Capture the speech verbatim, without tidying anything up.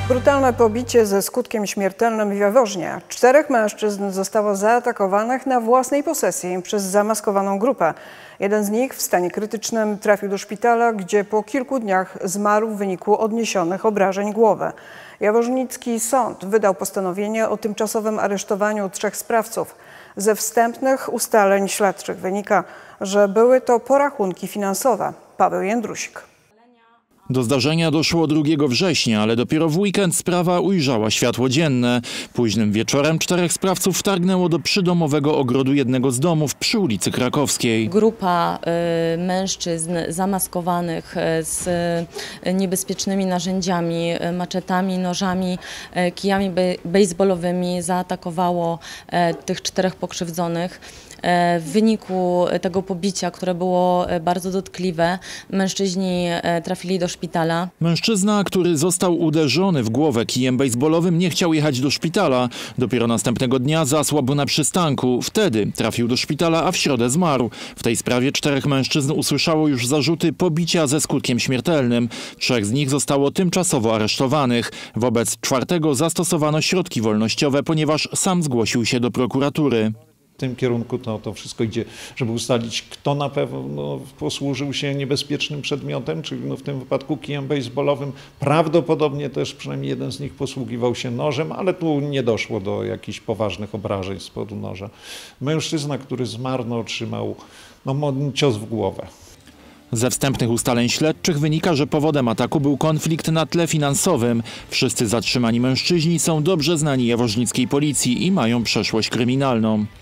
Brutalne pobicie ze skutkiem śmiertelnym w Jaworznie. Czterech mężczyzn zostało zaatakowanych na własnej posesji przez zamaskowaną grupę. Jeden z nich w stanie krytycznym trafił do szpitala, gdzie po kilku dniach zmarł w wyniku odniesionych obrażeń głowy. Jaworznicki sąd wydał postanowienie o tymczasowym aresztowaniu trzech sprawców. Ze wstępnych ustaleń śledczych wynika, że były to porachunki finansowe. Paweł Jędrusik. Do zdarzenia doszło drugiego września, ale dopiero w weekend sprawa ujrzała światło dzienne. Późnym wieczorem czterech sprawców wtargnęło do przydomowego ogrodu jednego z domów przy ulicy Krakowskiej. Grupa y, mężczyzn zamaskowanych y, z y, niebezpiecznymi narzędziami, y, maczetami, nożami, y, kijami bej, bejsbolowymi zaatakowało y, tych czterech pokrzywdzonych. W wyniku tego pobicia, które było bardzo dotkliwe, mężczyźni trafili do szpitala. Mężczyzna, który został uderzony w głowę kijem bejsbolowym, nie chciał jechać do szpitala. Dopiero następnego dnia zasłabł na przystanku. Wtedy trafił do szpitala, a w środę zmarł. W tej sprawie czterech mężczyzn usłyszało już zarzuty pobicia ze skutkiem śmiertelnym. Trzech z nich zostało tymczasowo aresztowanych. Wobec czwartego zastosowano środki wolnościowe, ponieważ sam zgłosił się do prokuratury. W tym kierunku to, to wszystko idzie, żeby ustalić, kto na pewno no, posłużył się niebezpiecznym przedmiotem, czyli no, w tym wypadku kijem bejsbolowym. Prawdopodobnie też przynajmniej jeden z nich posługiwał się nożem, ale tu nie doszło do jakichś poważnych obrażeń z powodu noża. Mężczyzna, który zmarł, no, otrzymał no, cios w głowę. Ze wstępnych ustaleń śledczych wynika, że powodem ataku był konflikt na tle finansowym. Wszyscy zatrzymani mężczyźni są dobrze znani jaworznickiej policji i mają przeszłość kryminalną.